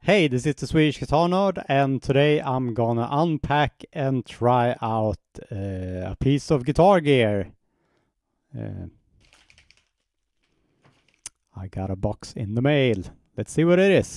Hey, this is the Swedish Guitar Nerd, and today I'm gonna unpack and try out a piece of guitar gear. I got a box in the mail. Let's see what it is.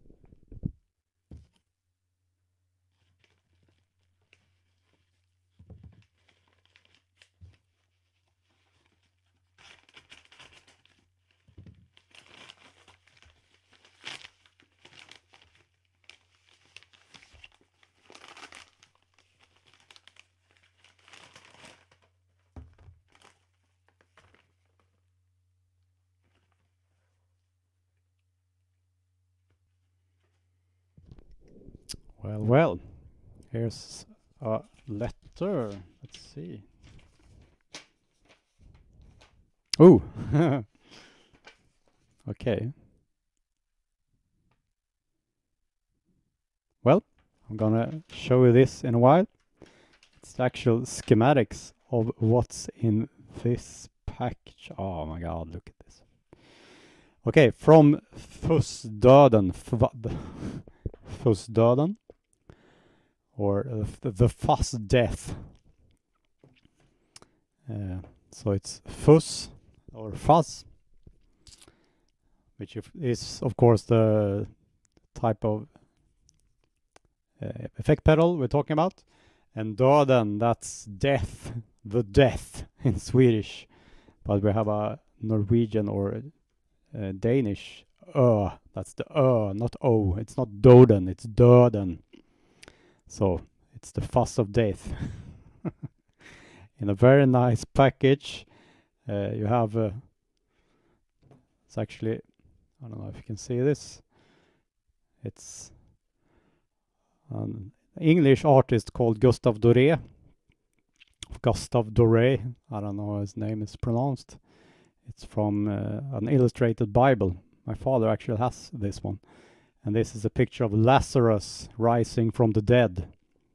Well, here's a letter. Let's see. Ooh, okay. Well, I'm gonna show you this in a while. It's the actual schematics of what's in this package. Oh my god, look at this. Okay, from Fuzzdøden. Fuzzdøden. Or the Fuzz death. So it's Fuzz or Fuzz, which is of course the type of effect pedal we're talking about, and Döden, that's death, the death in Swedish, but we have a Norwegian or Danish that's the not O. It's not Döden, it's Döden. So it's the Fuzz of death. In a very nice package. You have it's actually, I don't know if you can see this. It's an English artist called Gustav Doré. I don't know how his name is pronounced. It's from an illustrated Bible. My father actually has this one. And this is a picture of Lazarus rising from the dead.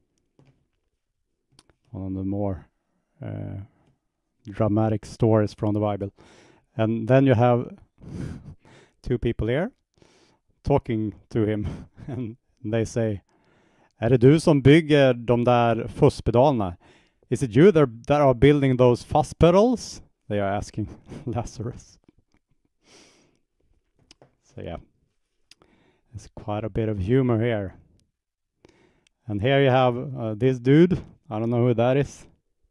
One of the more dramatic stories from the Bible. And then you have two people here talking to him. And they say, "Är det du som bygger de där fuzzpedalerna? Is it you that are building those fuzz pedals?" They are asking Lazarus. So yeah, there's quite a bit of humor here. And here you have this dude. I don't know who that is.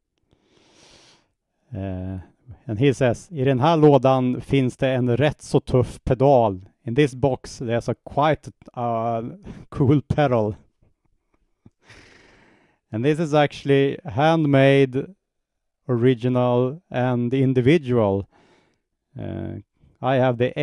And he says, "I den här lådan finns det en rätt så tuff pedal. In this box there's a quite cool pedal." And this is actually handmade, original, and individual. I have the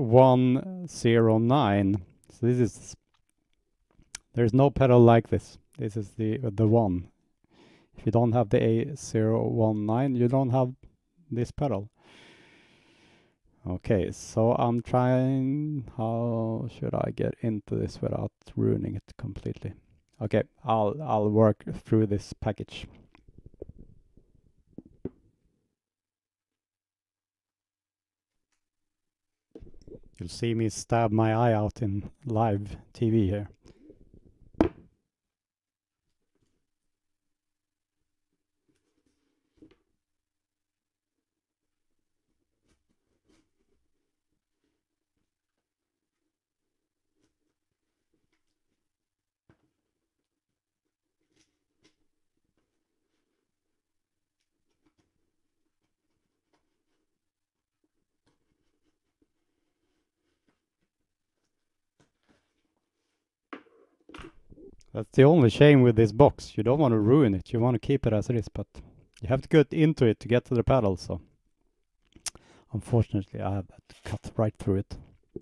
A109. So this is, there's no pedal like this. This is the one. If you don't have the A019, you don't have this pedal. Okay, so I'm trying, how should I get into this without ruining it completely? Okay, I'll work through this package. You'll see me stab my eye out in live TV here. That's the only shame with this box. You don't want to ruin it. You want to keep it as it is, but you have to get into it to get to the pedal. So unfortunately, I have to cut right through it.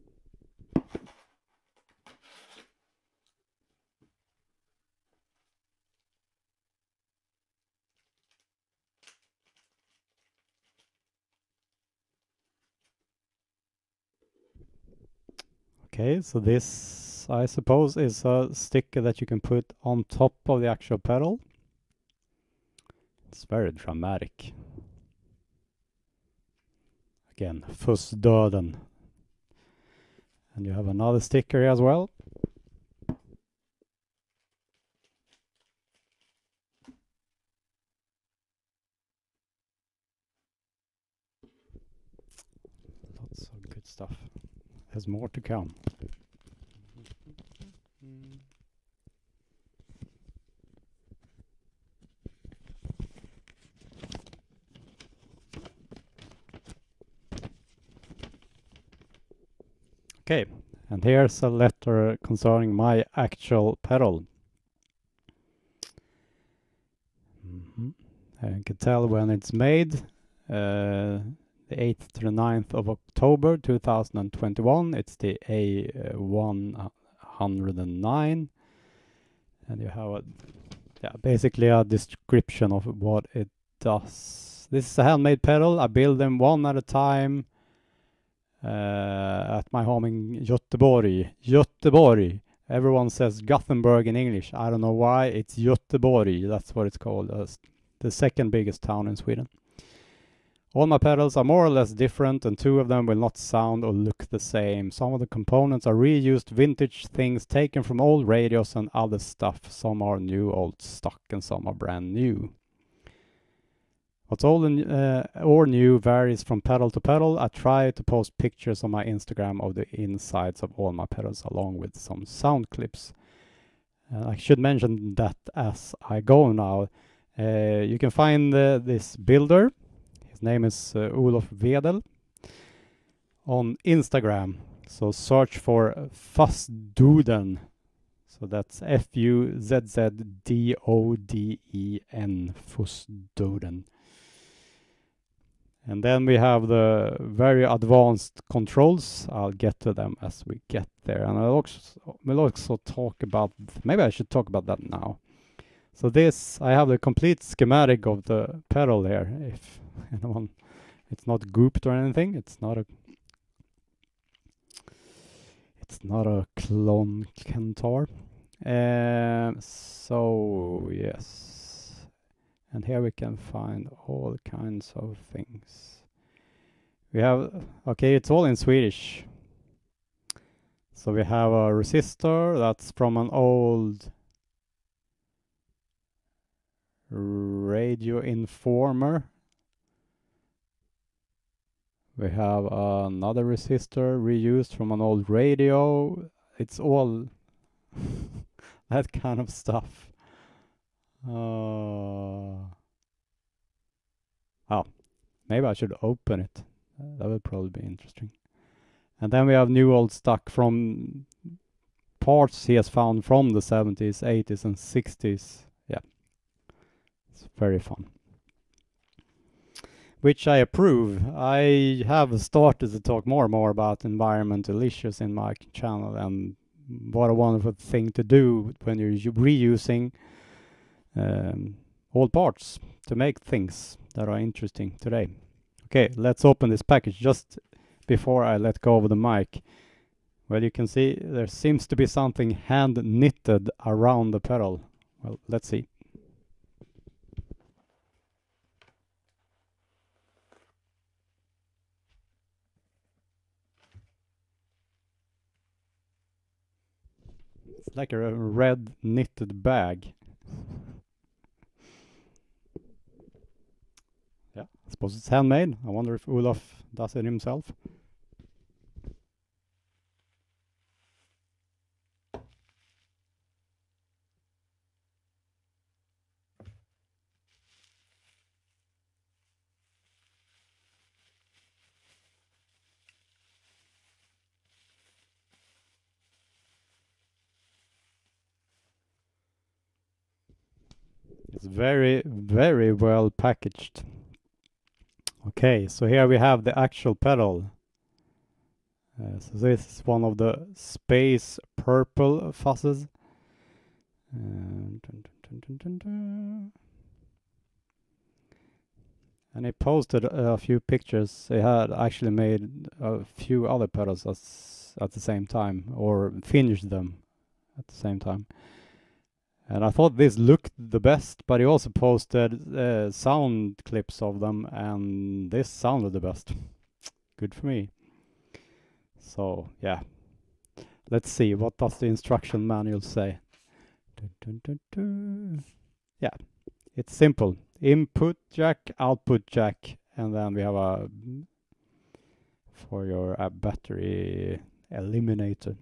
Okay, so this, I suppose, is a sticker that you can put on top of the actual pedal. It's very dramatic. Again, Fuzzdøden. And you have another sticker here as well. stuff. There's more to come. Okay, and here's a letter concerning my actual pedal. You can tell when it's made, the 8th to the 9th of October 2021. It's the A109, and you have basically a description of what it does. This is a handmade pedal. I build them one at a time at my home in Göteborg. Everyone says Gothenburg in English. I don't know why. It's Göteborg. That's what it's called. The second biggest town in Sweden. All my pedals are more or less different, and 2 of them will not sound or look the same. Some of the components are reused vintage things taken from old radios and other stuff. Some are new, old stock, and some are brand new. What's old or new varies from pedal to pedal. I try to post pictures on my Instagram of the insides of all my pedals along with some sound clips. I should mention that as I go now. You can find this builder. His name is Olof Wedel on Instagram. So search for Fuzzdøden. So that's Fuzzdøden, Fuzzdøden. And then we have the very advanced controls. I'll get to them as we get there. And we'll also talk about, maybe I should talk about that now. So this, I have the complete schematic of the pedal here. If anyone, it's not gooped or anything. It's not a clone Kentar. So yes. And here we can find all kinds of things. We have, okay, it's all in Swedish. So we have a resistor that's from an old radio informer. We have another resistor reused from an old radio. It's all that kind of stuff. Maybe I should open it. That would probably be interesting. And then we have new old stock from parts he has found from the 70s, 80s, and 60s. Yeah, it's very fun. Which I approve. I have started to talk more and more about environmental issues in my channel, and what a wonderful thing to do when you're reusing old parts to make things that are interesting today. Okay, let's open this package just before I let go of the mic. Well, you can see there seems to be something hand knitted around the pedal. Well, let's see. It's like a red knitted bag. Yeah, I suppose it's handmade. I wonder if Olof does it himself. It's very, very well packaged. Okay, so here we have the actual pedal. So this is one of the space purple fuzzes. And he posted a few pictures. He had actually made a few other pedals at the same time, or finished them at the same time. And I thought this looked the best, but he also posted sound clips of them, and this sounded the best. Good for me. So, yeah. Let's see, what does the instruction manual say? Yeah, it's simple. Input jack, output jack, and then we have a for your battery eliminator.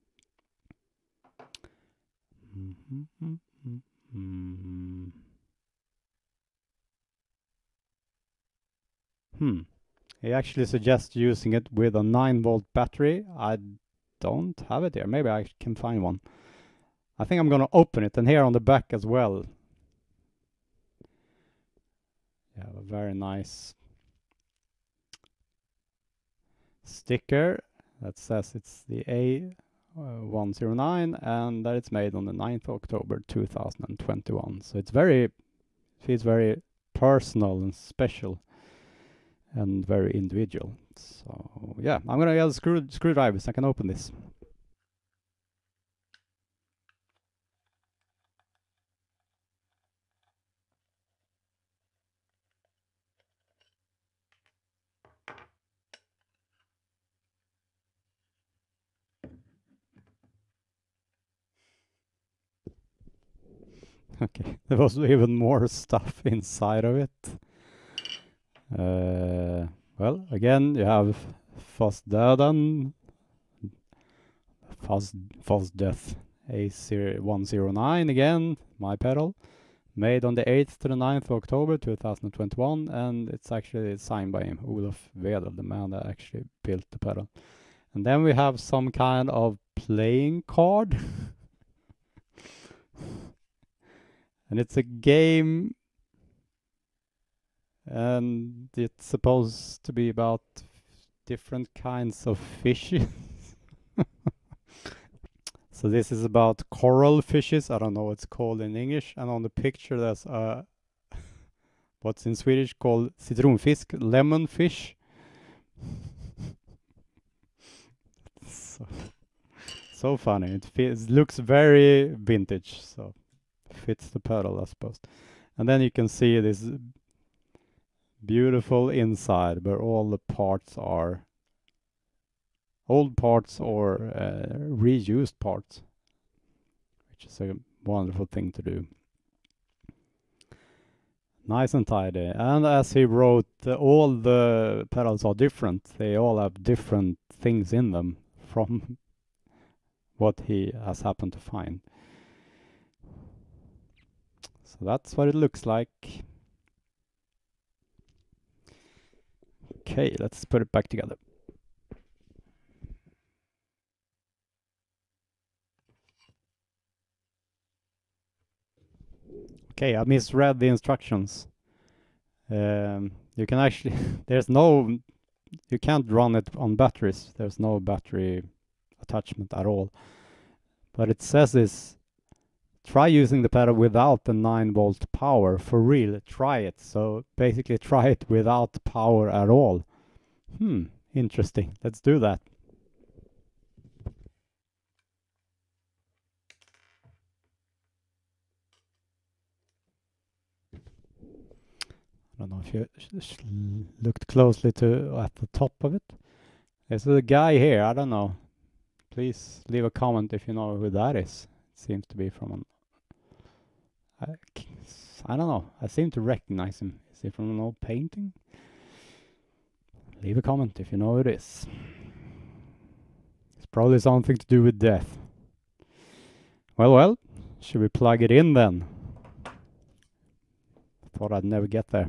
He actually suggests using it with a 9-volt battery. I don't have it here. Maybe I can find one. I think I'm gonna open it, and here on the back as well. You have a very nice sticker that says it's the A109 and that it's made on the 9th of October 2021. So it's feels very personal and special and very individual. So yeah, I'm gonna get a screwdriver so I can open this. Okay, there was even more stuff inside of it. Well, again, you have Fuzzdøden, Fuzzdøden, A109 again, my pedal, made on the 8th to the 9th of October 2021, and it's actually signed by him, Olof Wedel, the man that actually built the pedal. And then we have some kind of playing card. And it's a game, and it's supposed to be about different kinds of fishes. So this is about coral fishes. I don't know what it's called in English. And on the picture there's what's in Swedish called citronfisk, lemon fish. So funny. It looks very vintage, so fits the pedal, I suppose. And then you can see this beautiful inside where all the parts are old parts or reused parts, which is a wonderful thing to do. Nice and tidy. And as he wrote, all the pedals are different. They all have different things in them from what he has happened to find. So that's what it looks like. Okay, let's put it back together. Okay, I misread the instructions. You can actually, you can't run it on batteries. There's no battery attachment at all. But it says this, try using the pedal without the 9-volt power. For real, try it. So basically try it without power at all. Interesting. Let's do that. I don't know if you looked closely at the top of it. There's a guy here, I don't know. Please leave a comment if you know who that is. It seems to be from I don't know. I seem to recognize him. Is he from an old painting? Leave a comment if you know who it is. It's probably something to do with death. Well, should we plug it in then? Thought I'd never get there.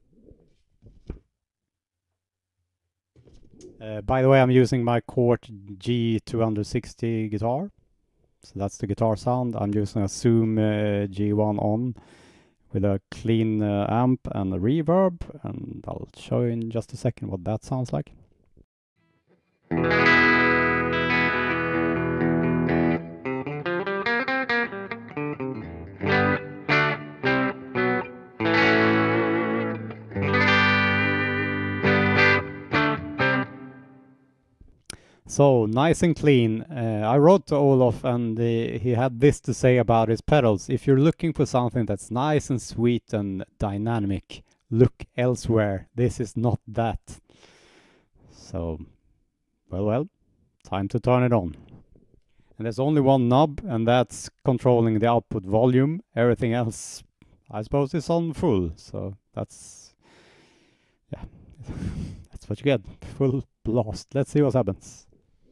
By the way, I'm using my Cort G260 guitar. So that's the guitar sound. I'm using a Zoom G1 on with a clean amp and a reverb. And I'll show you in just a second what that sounds like. So, nice and clean. I wrote to Olof and he had this to say about his pedals. If you're looking for something that's nice and sweet and dynamic, look elsewhere. This is not that. So, well, time to turn it on. And there's only one knob, and that's controlling the output volume. Everything else, I suppose, is on full. So that's, yeah, that's what you get. Full blast. Let's see what happens.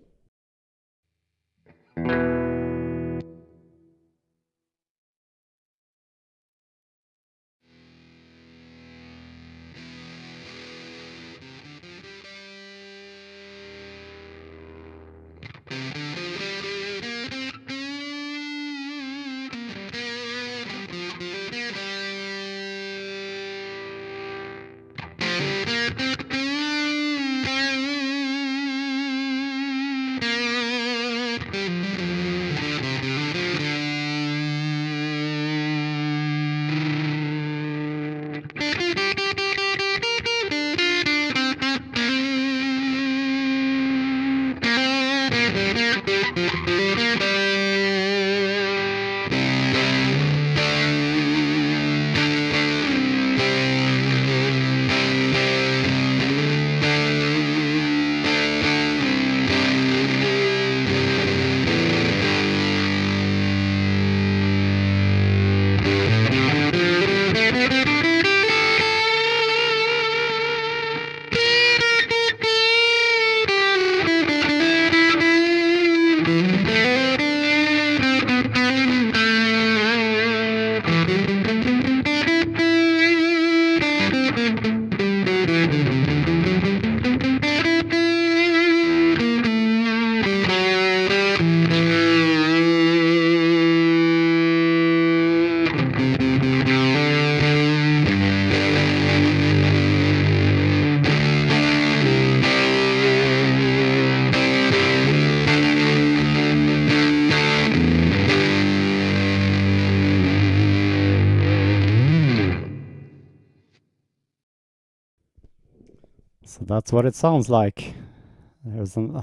So that's what it sounds like. There's some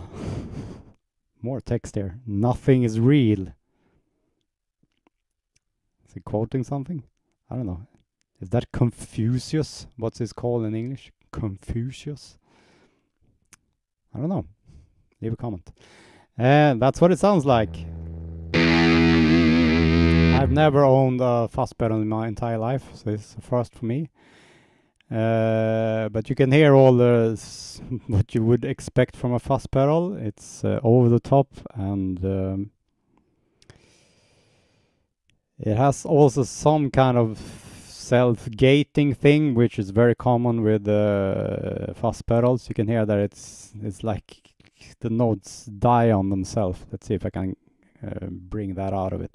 more text here. Nothing is real. Is he quoting something? I don't know. Is that Confucius? What's his called in English? Confucius? I don't know. Leave a comment. That's what it sounds like. I've never owned a fuzz pedal in my entire life, so it's a first for me. But you can hear all the what you would expect from a fuzz pedal. It's over the top, and it has also some kind of self-gating thing, which is very common with fuzz pedals. You can hear that it's like the notes die on themselves. Let's see if I can bring that out of it.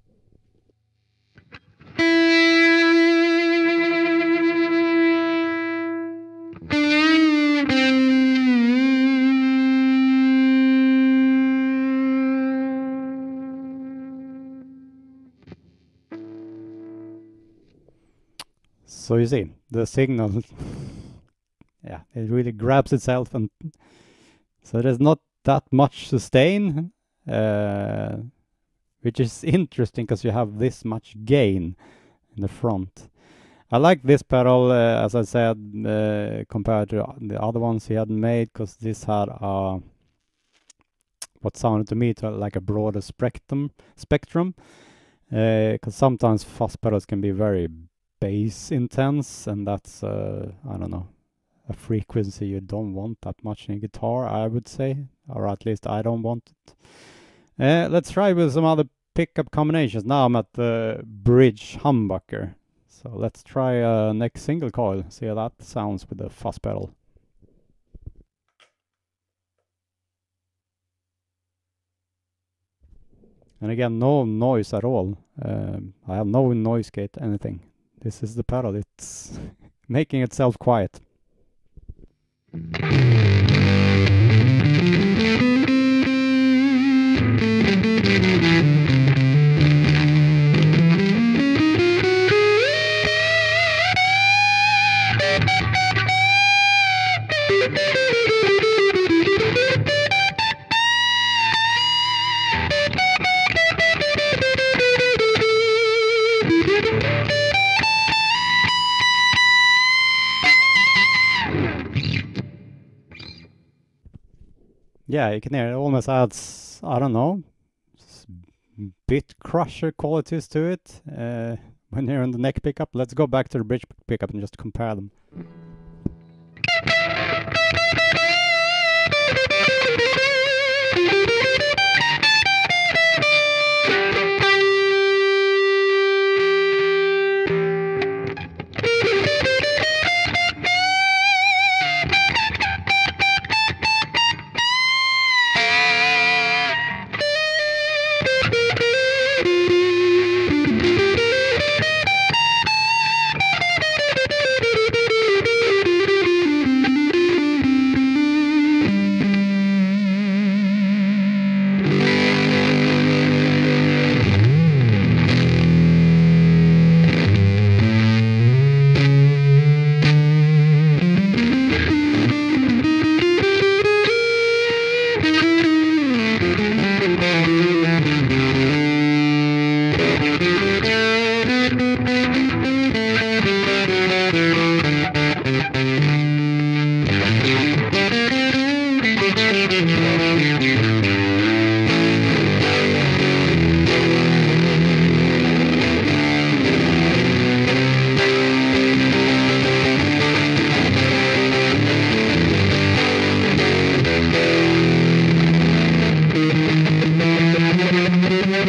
So you see, the signal, yeah, it really grabs itself, and so there's not that much sustain, which is interesting because you have this much gain in the front. I like this pedal, as I said, compared to the other ones he had made, because this had what sounded to me like a broader spectrum. Because sometimes fuzz pedals can be very bass intense, and that's I don't know, a frequency you don't want that much in a guitar, I would say, or at least I don't want it. Let's try with some other pickup combinations. Now I'm at the bridge humbucker, so let's try next single coil, see how that sounds with the fuzz pedal. And again, no noise at all. I have no noise gate, anything. This is the pedal, it's making itself quiet. Yeah, you can hear it almost adds, I don't know, bit crusher qualities to it when you're on the neck pickup. Let's go back to the bridge pickup and just compare them.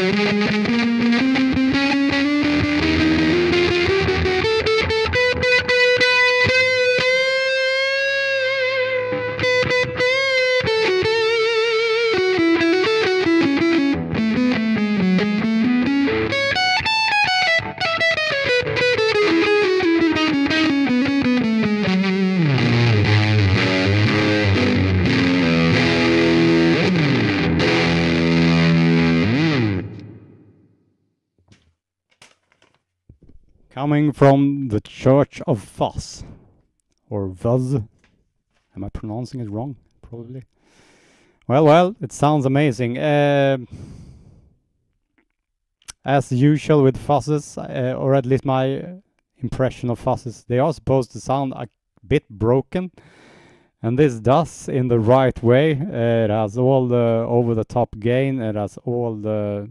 Coming from the Church of Fuzz, or Fuzz. Am I pronouncing it wrong? Probably. Well, it sounds amazing. As usual with fuzzes, or at least my impression of fuzzes, they are supposed to sound a bit broken, and this does in the right way. It has all the over-the-top gain. It has all the,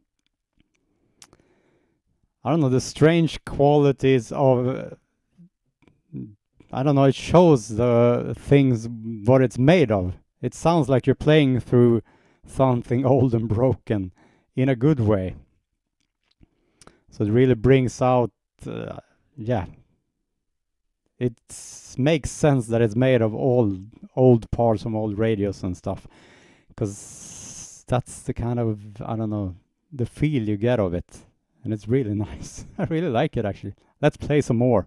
I don't know, the strange qualities of, I don't know, it shows the things, what it's made of. It sounds like you're playing through something old and broken in a good way. So it really brings out, yeah, it makes sense that it's made of old parts from old radios and stuff. Because that's the kind of, I don't know, the feel you get of it. And it's really nice. I really like it, actually. Let's play some more.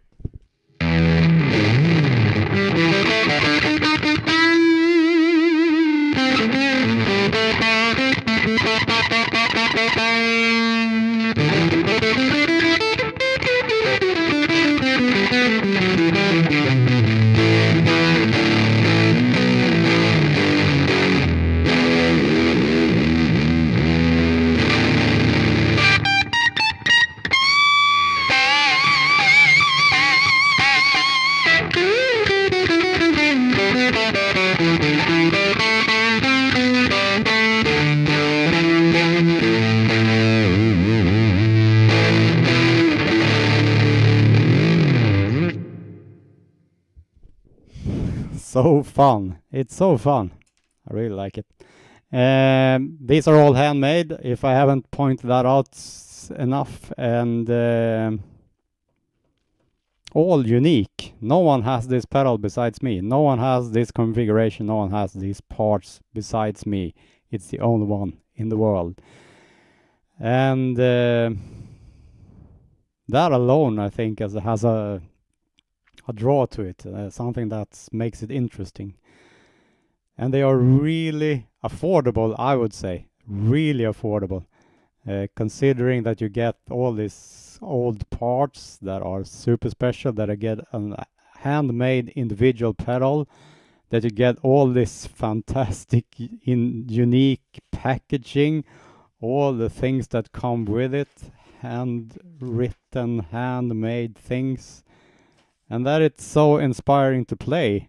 So fun. It's so fun. I really like it. These are all handmade, if I haven't pointed that out enough, and all unique. No one has this pedal besides me. No one has this configuration. No one has these parts besides me. It's the only one in the world. And that alone, I think, has a draw to it, something that makes it interesting. And they are really affordable, I would say. Really affordable. Considering that you get all these old parts that are super special, that I get a handmade individual pedal, that you get all this fantastic unique packaging, all the things that come with it, handwritten, handmade things. And that it's so inspiring to play.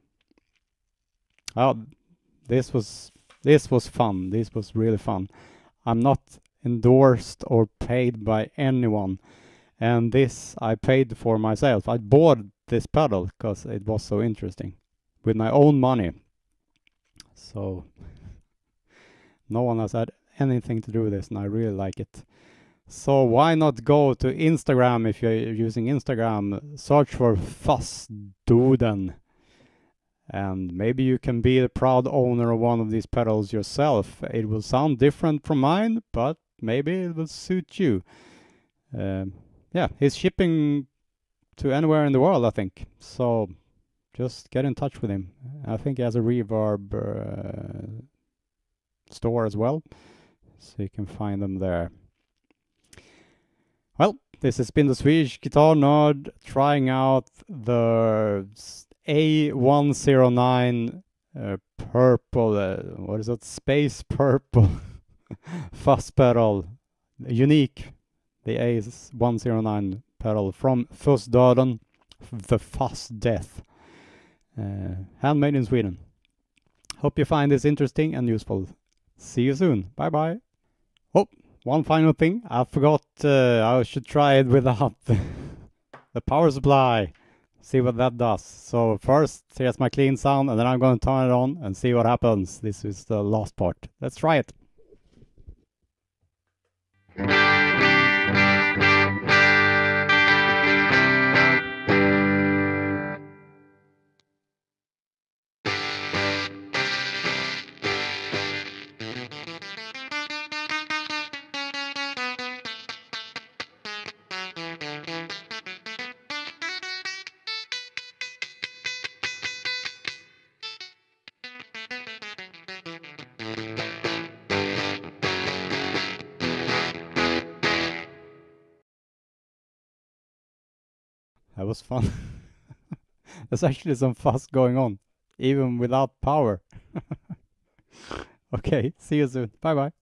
Oh, this was fun. This was really fun. I'm not endorsed or paid by anyone, and this I paid for myself. I bought this pedal because it was so interesting with my own money. So no one has had anything to do with this, and I really like it. So why not go to Instagram if you're using Instagram, search for Fuzzdøden, and maybe you can be the proud owner of one of these pedals yourself. It will sound different from mine, but maybe it will suit you. Yeah, he's shipping to anywhere in the world, I think. So just get in touch with him. I think he has a reverb store as well, so you can find them there. Well, this has been the Swedish Guitar Nerd trying out the A109 purple, what is that, space purple fuzz pedal, unique, the A109 pedal from Fuzzdøden, the Fuzz Death, handmade in Sweden. Hope you find this interesting and useful. See you soon. Bye bye. Oh, one final thing, I forgot I should try it without the power supply. See what that does. So first, here's my clean sound, and then I'm going to turn it on and see what happens. This is the last part. Let's try it. That was fun. There's actually some fuzz going on, even without power. Okay, see you soon. Bye bye.